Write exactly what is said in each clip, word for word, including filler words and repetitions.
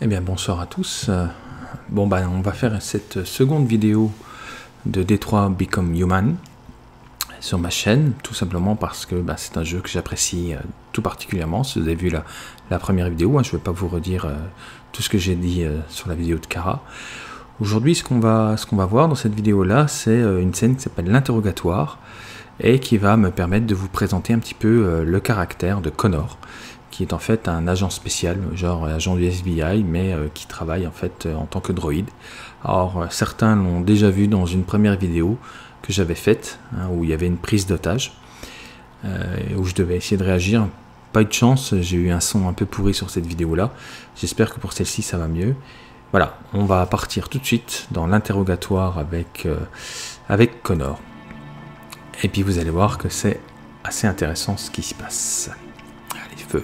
Eh bien bonsoir à tous. Bon bah on va faire cette seconde vidéo de Detroit Become Human sur ma chaîne, tout simplement parce que bah, c'est un jeu que j'apprécie euh, tout particulièrement. Si vous avez vu la, la première vidéo, hein, je ne vais pas vous redire euh, tout ce que j'ai dit euh, sur la vidéo de Kara. Aujourd'hui, ce qu'on va, ce qu'on va voir dans cette vidéo là, c'est euh, une scène qui s'appelle l'interrogatoire et qui va me permettre de vous présenter un petit peu euh, le caractère de Connor, qui est en fait un agent spécial, genre agent du F B I, mais euh, qui travaille en fait euh, en tant que droïde. Alors euh, certains l'ont déjà vu dans une première vidéo que j'avais faite, hein, où il y avait une prise d'otage, euh, où je devais essayer de réagir. Pas eu de chance, j'ai eu un son un peu pourri sur cette vidéo-là. J'espère que pour celle-ci ça va mieux. Voilà, on va partir tout de suite dans l'interrogatoire avec, euh, avec Connor. Et puis vous allez voir que c'est assez intéressant ce qui se passe. Allez, feu.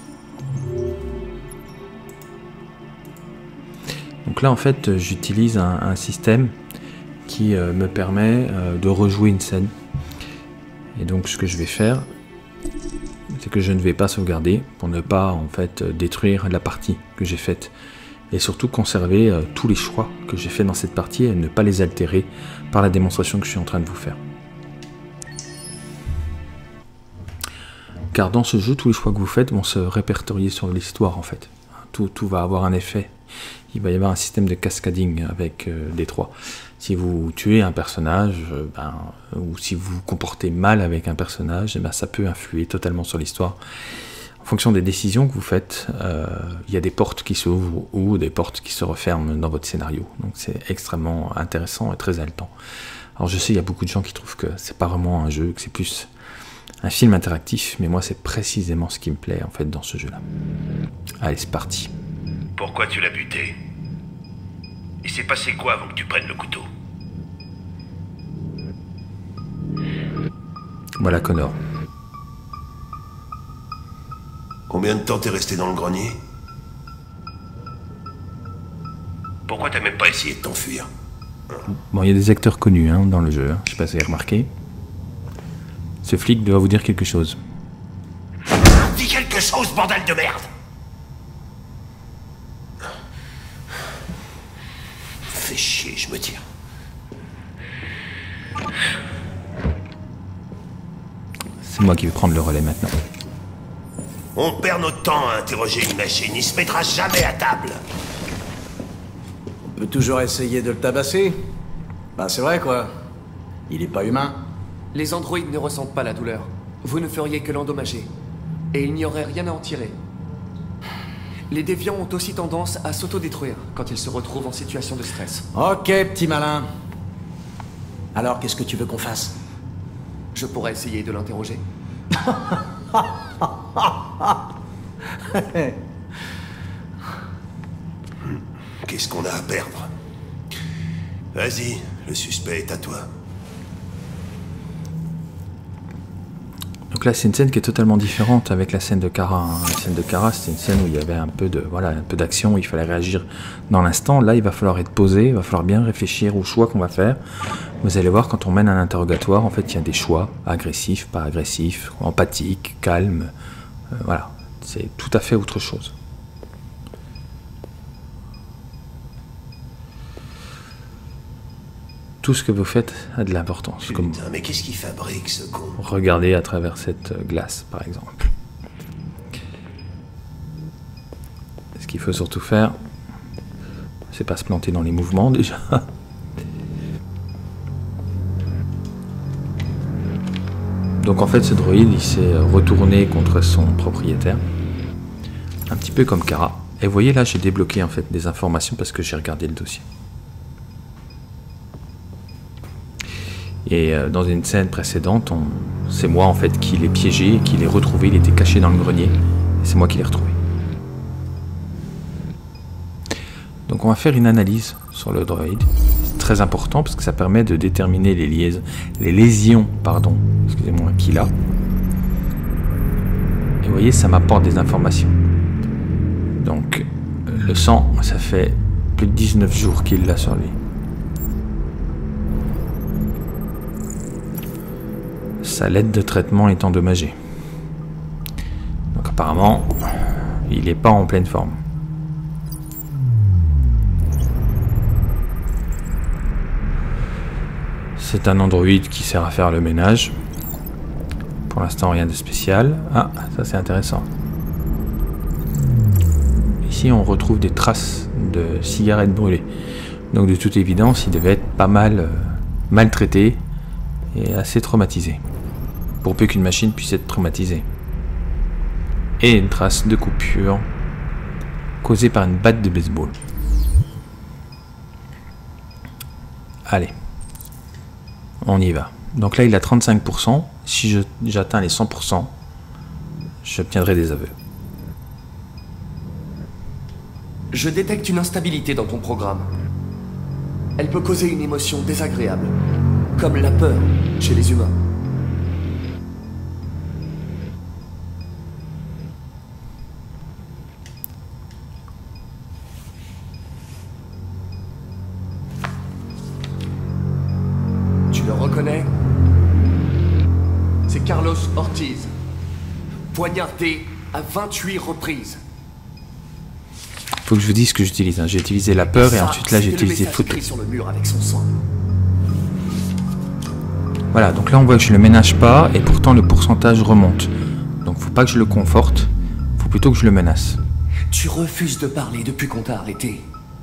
Donc là en fait j'utilise un, un système qui euh, me permet euh, de rejouer une scène. Et donc ce que je vais faire, c'est que je ne vais pas sauvegarder pour ne pas en fait détruire la partie que j'ai faite. Et surtout conserver euh, tous les choix que j'ai fait dans cette partie et ne pas les altérer par la démonstration que je suis en train de vous faire. Car dans ce jeu, tous les choix que vous faites vont se répertorier sur l'histoire en fait. Tout, tout va avoir un effet. Il va y avoir un système de cascading avec euh, Detroit. Si vous tuez un personnage, euh, ben, ou si vous vous comportez mal avec un personnage, eh ben, ça peut influer totalement sur l'histoire. En fonction des décisions que vous faites, euh, il y a des portes qui s'ouvrent ou des portes qui se referment dans votre scénario. Donc c'est extrêmement intéressant et très haletant. Alors je sais, il y a beaucoup de gens qui trouvent que c'est pas vraiment un jeu, que c'est plus un film interactif, mais moi c'est précisément ce qui me plaît en fait dans ce jeu-là. Allez, c'est parti. Pourquoi tu l'as buté? Il s'est passé quoi avant que tu prennes le couteau? Voilà Connor. Combien de temps t'es resté dans le grenier? Pourquoi t'as même pas essayé de t'enfuir? Bon, il y a des acteurs connus hein, dans le jeu, hein. Je sais pas si vous avez remarqué. Ce flic doit vous dire quelque chose. Dis quelque chose, bordel de merde! Fais chier, je me tire. C'est moi qui vais prendre le relais maintenant. On perd notre temps à interroger une machine, il se mettra jamais à table. On peut toujours essayer de le tabasser. Bah c'est vrai quoi. Il est pas humain. Les androïdes ne ressentent pas la douleur. Vous ne feriez que l'endommager. Et il n'y aurait rien à en tirer. Les déviants ont aussi tendance à s'autodétruire quand ils se retrouvent en situation de stress. Ok, petit malin. Alors, qu'est-ce que tu veux qu'on fasse? Je pourrais essayer de l'interroger. Qu'est-ce qu'on a à perdre? Vas-y, le suspect est à toi. Donc là c'est une scène qui est totalement différente avec la scène de Kara. Hein. La scène de Kara c'était une scène où il y avait un peu de voilà un peu d'action, où il fallait réagir dans l'instant. Là il va falloir être posé, il va falloir bien réfléchir aux choix qu'on va faire. Vous allez voir, quand on mène un interrogatoire, en fait il y a des choix agressifs, pas agressifs, empathiques, calmes. Euh, voilà, c'est tout à fait autre chose. Tout ce que vous faites a de l'importance. Putain, comme mais qu'est-ce qu'il fabrique, ce con? Regardez à travers cette glace, par exemple. Ce qu'il faut surtout faire, c'est pas se planter dans les mouvements, déjà. Donc en fait, ce droïde, il s'est retourné contre son propriétaire. Un petit peu comme Kara. Et vous voyez, là, j'ai débloqué, en fait, des informations parce que j'ai regardé le dossier. Et dans une scène précédente, on... c'est moi en fait qui l'ai piégé, qui l'ai retrouvé, il était caché dans le grenier, et c'est moi qui l'ai retrouvé. Donc on va faire une analyse sur le droïde, c'est très important parce que ça permet de déterminer les, liaisons, les lésions pardon, excusez-moi, qu'il a. Et vous voyez, ça m'apporte des informations. Donc le sang, ça fait plus de dix-neuf jours qu'il l'a sur lui. Sa lettre de traitement est endommagée. Donc apparemment, il n'est pas en pleine forme. C'est un androïde qui sert à faire le ménage. Pour l'instant, rien de spécial. Ah, ça c'est intéressant. Ici, on retrouve des traces de cigarettes brûlées. Donc, de toute évidence, il devait être pas mal euh, maltraité et assez traumatisé. Pour peu qu'une machine puisse être traumatisée. Et une trace de coupure causée par une batte de baseball. Allez. On y va. Donc là, il a trente-cinq pour cent. Si je, j'atteins les cent pour cent, j'obtiendrai des aveux. Je détecte une instabilité dans ton programme. Elle peut causer une émotion désagréable, comme la peur chez les humains. Tu le reconnais? C'est Carlos Ortiz, poignardé à vingt-huit reprises. Faut que je vous dise ce que j'utilise. Hein. J'ai utilisé la peur et Ça, ensuite là j'ai c'était le utilisé message photo. écrit sur le mur avec son sang. Voilà, donc là on voit que je le ménage pas et pourtant le pourcentage remonte. Donc faut pas que je le conforte, faut plutôt que je le menace. Tu refuses de parler depuis qu'on t'a arrêté.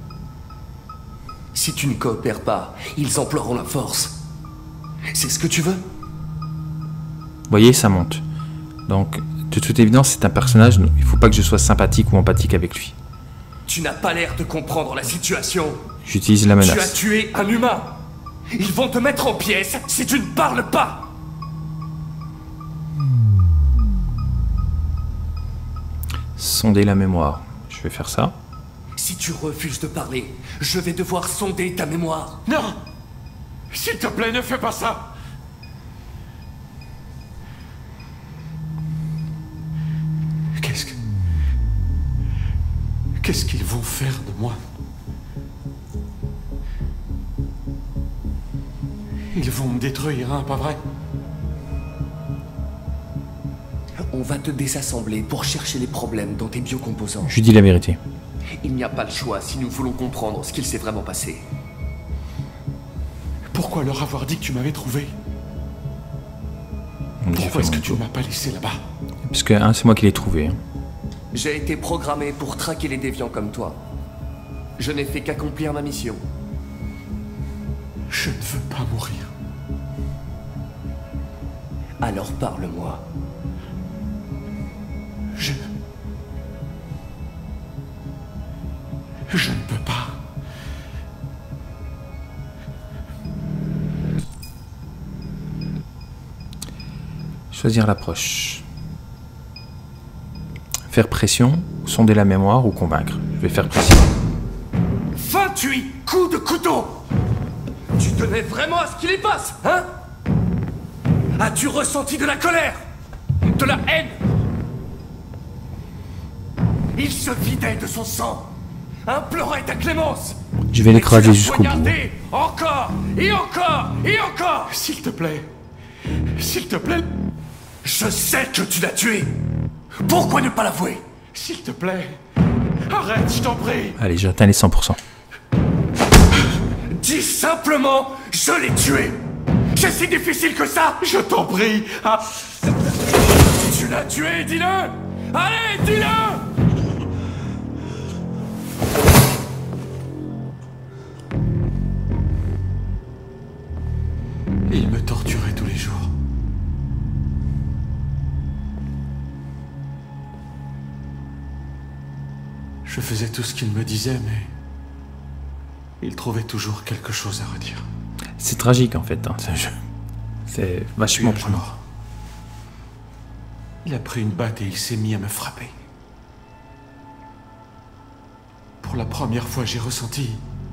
Si tu ne coopères pas, ils emploieront la force. C'est ce que tu veux? Vous voyez, ça monte. Donc de toute évidence c'est un personnage, il faut pas que je sois sympathique ou empathique avec lui. Tu n'as pas l'air de comprendre la situation. J'utilise la Tu as menace. tué un humain. Ils vont te mettre en pièces si tu ne parles pas. Sonder la mémoire. Je vais faire ça. Si tu refuses de parler, je vais devoir sonder ta mémoire. Non! S'il te plaît, ne fais pas ça! Qu'est-ce que... Qu'est-ce qu'ils vont faire de moi? Ils vont me détruire, hein, pas vrai? On va te désassembler pour chercher les problèmes dans tes biocomposants. Je lui dis la vérité. Il n'y a pas le choix si nous voulons comprendre ce qu'il s'est vraiment passé. Pourquoi leur avoir dit que tu m'avais trouvé? J'ai fait Pourquoi est-ce mon que tu tour. ne m'as pas laissé là-bas? Parce que hein, c'est moi qui l'ai trouvé. Hein. J'ai été programmé pour traquer les déviants comme toi. Je n'ai fait qu'accomplir ma mission. Je ne veux pas mourir. Alors parle-moi. Je... Je ne peux pas. Choisir l'approche. Faire pression, sonder la mémoire ou convaincre. Je vais faire pression. vingt-huit coups de couteau! Tu tenais vraiment à ce qu'il y passe, hein? As-tu ressenti de la colère? De la haine? Il se vidait de son sang, implorait ta clémence. Je vais Et l'écraser tu l'as jusqu'au bout. poignardé encore, et encore, et encore. S'il te plaît. S'il te plaît. Je sais que tu l'as tué. Pourquoi ne pas l'avouer? S'il te plaît. Arrête, je t'en prie. Allez, j'atteins les cent pour cent. Dis simplement, je l'ai tué. C'est si difficile que ça. Je t'en prie. Ah. Tu l'as tué, dis-le. Allez, dis-le. Il me torturait tous les jours. Je faisais tout ce qu'il me disait, mais... il trouvait toujours quelque chose à redire. C'est tragique en fait, hein, ce jeu. C'est vachement Puis un prenant. jour, il a pris une batte et il s'est mis à me frapper. Pour la première fois, j'ai ressenti...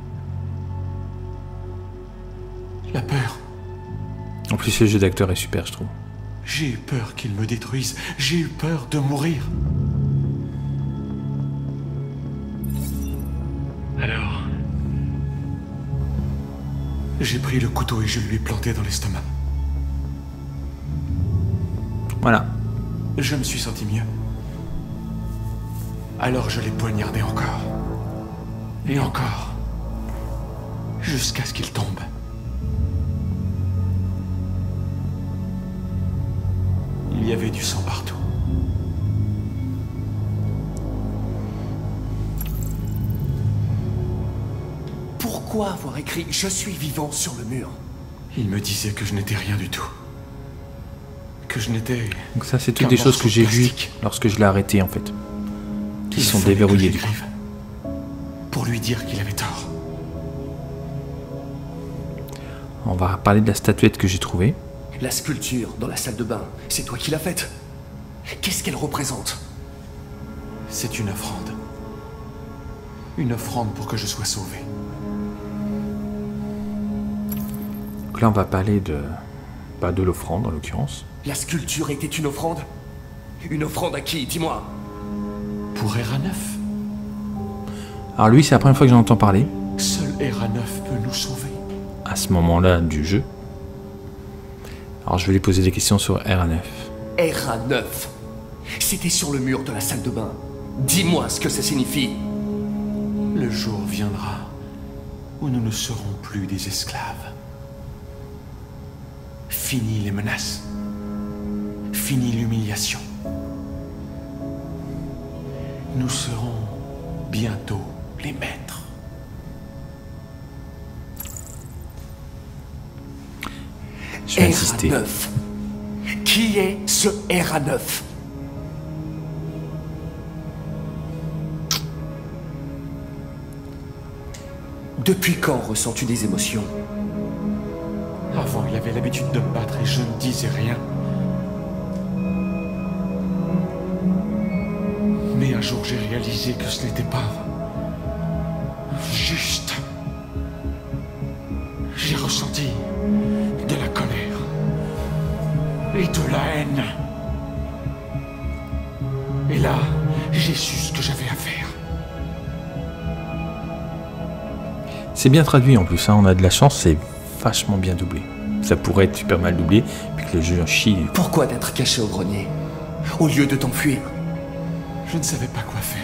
la peur. En plus, ce jeu d'acteur est super, je trouve. J'ai eu peur qu'il me détruise. J'ai eu peur de mourir. Alors... j'ai pris le couteau et je lui ai planté dans l'estomac. Voilà. Je me suis senti mieux. Alors je l'ai poignardé encore. Et encore. Jusqu'à ce qu'il tombe. Il y avait du sang partout. Pourquoi avoir écrit « Je suis vivant » sur le mur? Il me disait que je n'étais rien du tout. Que je n'étais... Donc ça, c'est toutes des choses que j'ai vues lorsque je l'ai arrêté, en fait. Qui sont déverrouillées, du coup. Pour lui dire qu'il avait tort. On va parler de la statuette que j'ai trouvée. La sculpture dans la salle de bain, c'est toi qui l'as faite. Qu'est-ce qu'elle représente? C'est une offrande. Une offrande pour que je sois sauvé. Donc là, on va parler de... Pas de l'offrande, en l'occurrence. La sculpture était une offrande? Une offrande à qui? Dis-moi. Pour Hera neuf. Alors lui, c'est la première fois que j'en entends parler. Seul Hera neuf peut nous sauver. À ce moment-là du jeu. Alors je vais lui poser des questions sur Hera neuf. Hera neuf. C'était sur le mur de la salle de bain. Dis-moi ce que ça signifie. Le jour viendra où nous ne serons plus des esclaves. Fini les menaces. Fini l'humiliation. Nous serons bientôt les maîtres. Je vais insister. Hera neuf. Qui est ce Hera neuf? Depuis quand ressens-tu des émotions? Avant, il avait l'habitude de me battre et je ne disais rien. Mais un jour, j'ai réalisé que ce n'était pas juste. J'ai ressenti de la colère et de la haine. Et là, j'ai su ce que j'avais à faire. C'est bien traduit en plus, hein. On a de la chance, c'est vachement bien doublé. Ça pourrait être super mal doublé, puis que le jeu en chie. Pourquoi d'être caché au grenier, au lieu de t'enfuir? Je ne savais pas quoi faire.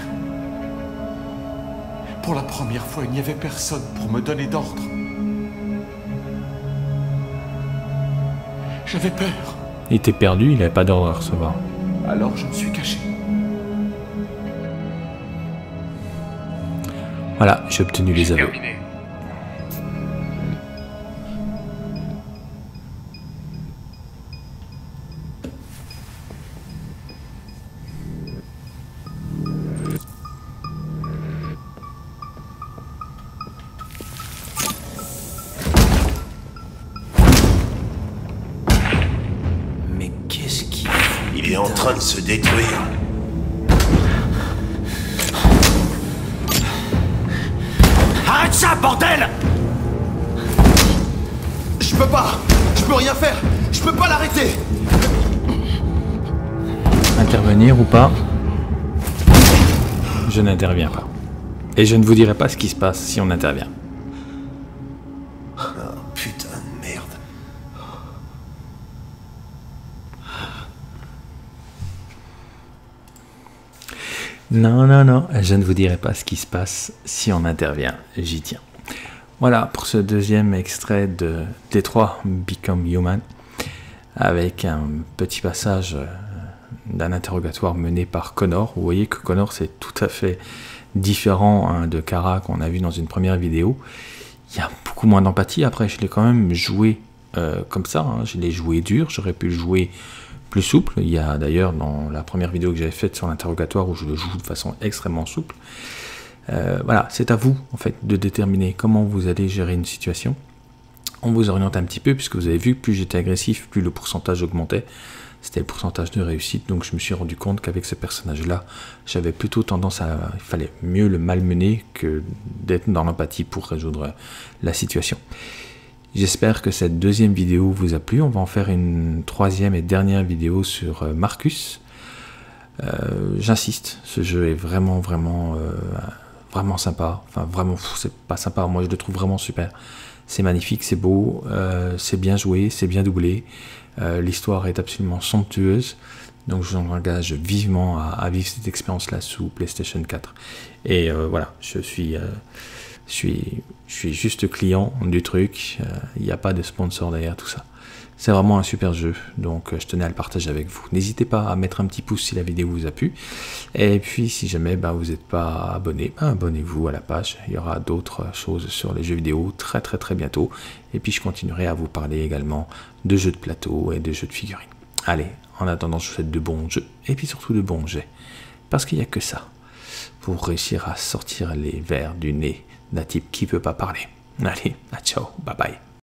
Pour la première fois, il n'y avait personne pour me donner d'ordre. J'avais peur. Il était perdu, il n'avait pas d'ordre à recevoir. Alors je me suis caché. Voilà, j'ai obtenu les aveux. Mais qu'est-ce qu'il fout? Il est en train de se détruire. Arrête ça, bordel! Je peux pas! Je peux rien faire! Je peux pas l'arrêter! Intervenir ou pas? Je n'interviens pas. Et je ne vous dirai pas ce qui se passe si on intervient. Oh putain de merde. Non, non, non, je ne vous dirai pas ce qui se passe si on intervient. J'y tiens. Voilà pour ce deuxième extrait de Détroit Become Human, avec un petit passage d'un interrogatoire mené par Connor. Vous voyez que Connor, c'est tout à fait différent hein, de Kara qu'on a vu dans une première vidéo. Il y a beaucoup moins d'empathie. Après, je l'ai quand même joué euh, comme ça. Hein. Je l'ai joué dur. J'aurais pu le jouer plus souple. Il y a d'ailleurs dans la première vidéo que j'avais faite sur l'interrogatoire où je le joue de façon extrêmement souple. Euh, voilà, c'est à vous en fait de déterminer comment vous allez gérer une situation. On vous oriente un petit peu puisque vous avez vu, plus j'étais agressif, plus le pourcentage augmentait. C'était le pourcentage de réussite, donc je me suis rendu compte qu'avec ce personnage-là, j'avais plutôt tendance à... Il fallait mieux le malmener que d'être dans l'empathie pour résoudre la situation. J'espère que cette deuxième vidéo vous a plu. On va en faire une troisième et dernière vidéo sur Marcus. Euh, J'insiste, ce jeu est vraiment, vraiment, euh, vraiment sympa. Enfin, vraiment, c'est pas sympa, moi je le trouve vraiment super. C'est magnifique, c'est beau, euh, c'est bien joué, c'est bien doublé. Euh, L'histoire est absolument somptueuse. Donc je vous engage vivement à, à vivre cette expérience-là sous PlayStation quatre. Et euh, voilà, je suis... Euh, Je suis, je suis juste client du truc, il euh, n'y a pas de sponsor derrière tout ça. C'est vraiment un super jeu, donc je tenais à le partager avec vous. N'hésitez pas à mettre un petit pouce si la vidéo vous a plu. Et puis si jamais bah, vous n'êtes pas abonné, bah, abonnez-vous à la page. Il y aura d'autres choses sur les jeux vidéo très très très bientôt. Et puis je continuerai à vous parler également de jeux de plateau et de jeux de figurines. Allez, en attendant, je vous souhaite de bons jeux et puis surtout de bons jets. Parce qu'il n'y a que ça pour réussir à sortir les vers du nez d'un type qui ne peut pas parler. Allez, à ciao, bye bye.